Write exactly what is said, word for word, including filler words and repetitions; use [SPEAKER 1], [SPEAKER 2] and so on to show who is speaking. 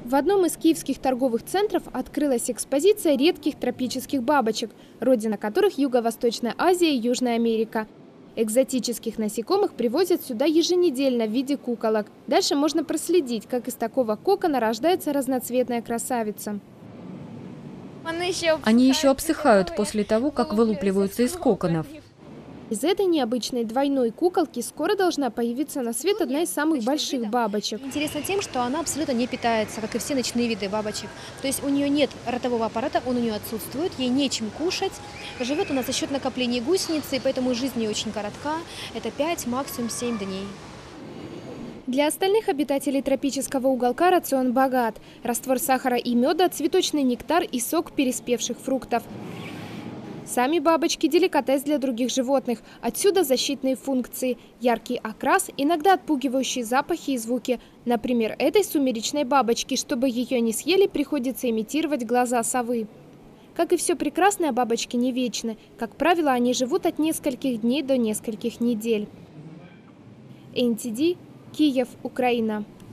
[SPEAKER 1] В одном из киевских торговых центров открылась экспозиция редких тропических бабочек, родина которых Юго-Восточная Азия и Южная Америка. Экзотических насекомых привозят сюда еженедельно в виде куколок. Дальше можно проследить, как из такого кокона рождается разноцветная красавица.
[SPEAKER 2] Они еще обсыхают после того, как вылупливаются из коконов.
[SPEAKER 1] Из этой необычной двойной куколки скоро должна появиться на свет одна из самых больших бабочек.
[SPEAKER 3] Интересно тем, что она абсолютно не питается, как и все ночные виды бабочек. То есть у нее нет ротового аппарата, он у нее отсутствует, ей нечем кушать. Живет у нас за счет накопления гусеницы, поэтому жизнь ее очень коротка. Это пять, максимум семь дней.
[SPEAKER 1] Для остальных обитателей тропического уголка рацион богат. Раствор сахара и меда, цветочный нектар и сок переспевших фруктов. Сами бабочки – деликатес для других животных. Отсюда защитные функции, яркий окрас, иногда отпугивающие запахи и звуки. Например, этой сумеречной бабочке, чтобы ее не съели, приходится имитировать глаза совы. Как и все прекрасное, бабочки не вечны. Как правило, они живут от нескольких дней до нескольких недель. эн ти ди, Киев, Украина.